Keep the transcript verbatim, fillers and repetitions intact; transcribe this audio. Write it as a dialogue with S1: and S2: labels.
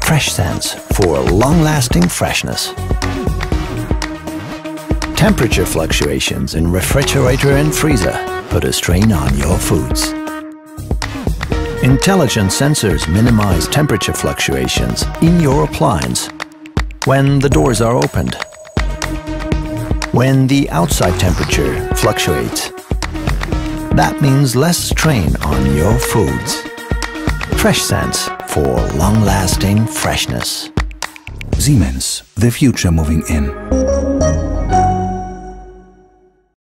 S1: FreshSense for long-lasting freshness. Temperature fluctuations in refrigerator and freezer put a strain on your foods. Intelligent sensors minimize temperature fluctuations in your appliance when the doors are opened, when the outside temperature fluctuates. That means less strain on your foods. FreshSense for long-lasting freshness.
S2: Siemens, the future moving in.